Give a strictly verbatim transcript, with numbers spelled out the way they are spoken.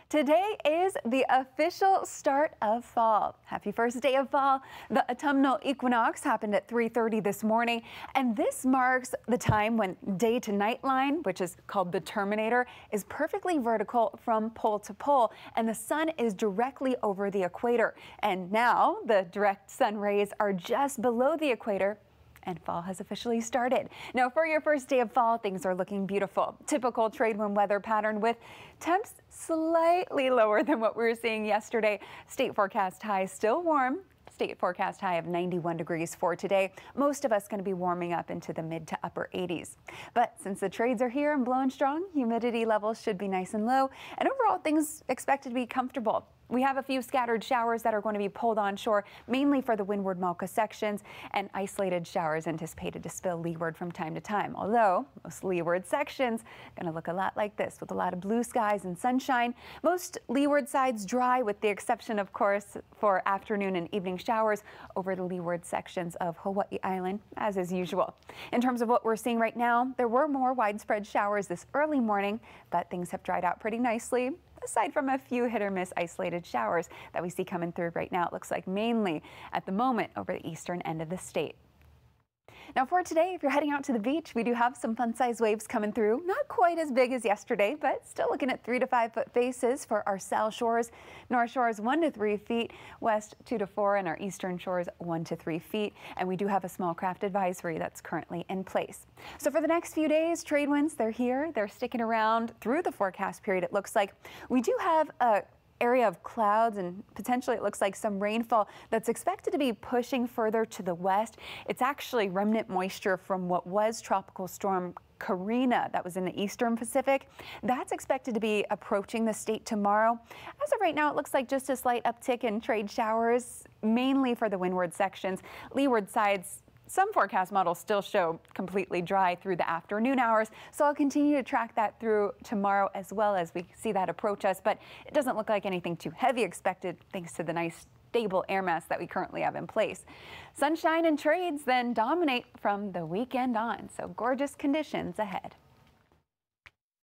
Today is the official start of fall. Happy first day of fall. The autumnal equinox happened at three thirty this morning, and this marks the time when day to night line, which is called the terminator, is perfectly vertical from pole to pole, and the sun is directly over the equator. And now the direct sun rays are just below the equator, and fall has officially started. Now, for your first day of fall, things are looking beautiful. Typical trade wind weather pattern with temps slightly lower than what we were seeing yesterday. State forecast high still warm. State forecast high of ninety-one degrees for today. Most of us going to be warming up into the mid to upper eighties. But since the trades are here and blowing strong, humidity levels should be nice and low, and overall things expected to be comfortable. We have a few scattered showers that are going to be pulled onshore, mainly for the windward Malka sections, and isolated showers anticipated to spill leeward from time to time. Although most leeward sections going to look a lot like this, with a lot of blue skies and sunshine. Most leeward sides dry, with the exception, of course, for afternoon and evening showers over the leeward sections of Hawaii Island, as is usual. In terms of what we're seeing right now, there were more widespread showers this early morning, but things have dried out pretty nicely. Aside from a few hit or miss isolated showers that we see coming through right now, it looks like mainly at the moment over the eastern end of the state. Now for today, if you're heading out to the beach, we do have some fun-sized waves coming through. Not quite as big as yesterday, but still looking at three to five foot faces for our south shores. North shores one to three feet, west two to four, and our eastern shores one to three feet. And we do have a small craft advisory that's currently in place. So for the next few days, trade winds, they're here. They're sticking around through the forecast period. It looks like we do have a area of clouds, and potentially it looks like some rainfall that's expected to be pushing further to the west. It's actually remnant moisture from what was Tropical Storm Karina that was in the eastern Pacific. That's expected to be approaching the state tomorrow. As of right now, it looks like just a slight uptick in trade showers, mainly for the windward sections. Leeward sides, some forecast models still show completely dry through the afternoon hours, so I'll continue to track that through tomorrow as well as we see that approach us, but it doesn't look like anything too heavy expected thanks to the nice stable air mass that we currently have in place. Sunshine and trades then dominate from the weekend on, so gorgeous conditions ahead.